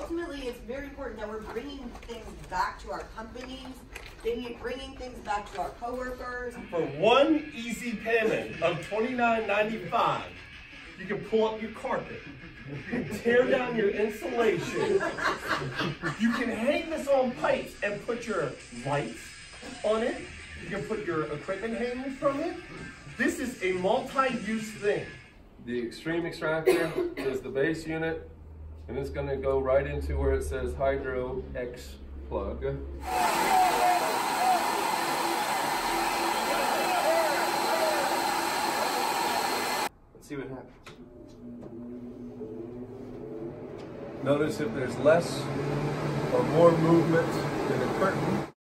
ultimately, it's very important that we're bringing things back to our companies, bringing things back to our coworkers. For one easy payment of $29.95, you can pull up your carpet, you can tear down your insulation, you can hang this on pipes and put your lights on it, you can put your equipment hanging from it. This is a multi-use thing. The extreme extractor is the base unit, and it's going to go right into where it says Hydro X plug. Let's see what happens. Notice if there's less or more movement in the curtain.